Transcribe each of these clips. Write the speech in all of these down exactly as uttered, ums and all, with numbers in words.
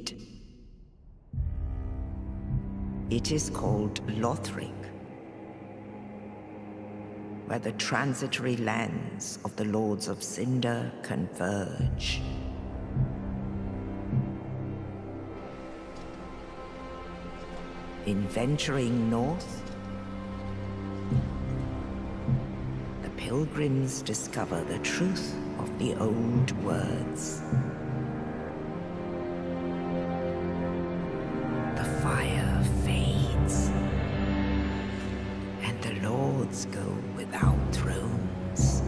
indeed. It is called Lothric, where the transitory lands of the Lords of Cinder converge. In venturing north, the pilgrims discover the truth of the old words. The fire fades, and the lords go without thrones.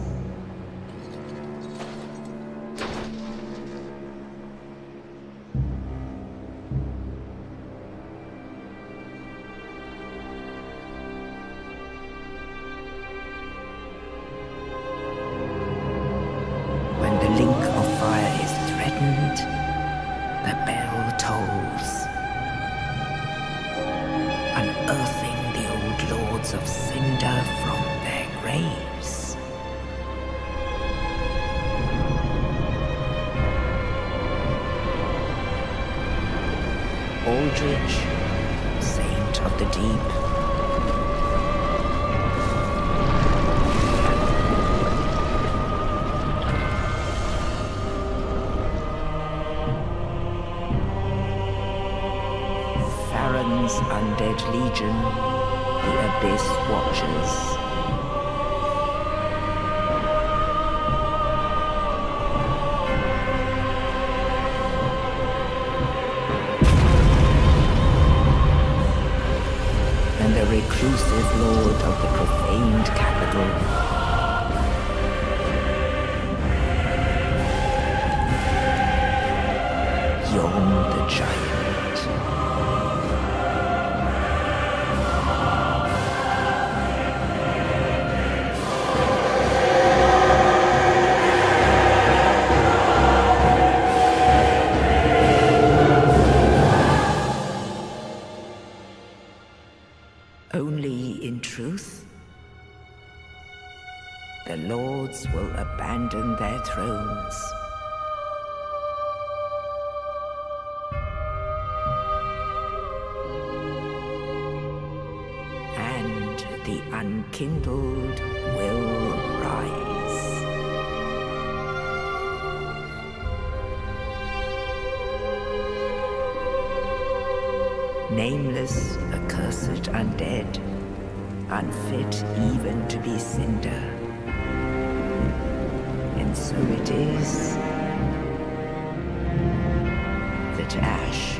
When the link of fire is threatened, the bell tolls, unearthing the old lords of Cinder from their graves. Aldrich, saint of the deep, Farron's undead legion, the Abyss Watchers. And the reclusive lord of the profaned capital, Yhorm the Giant. Only in truth, the lords will abandon their thrones. And the unkindled will rise. Nameless, accursed undead, unfit even to be Cinder. And so it is that Ash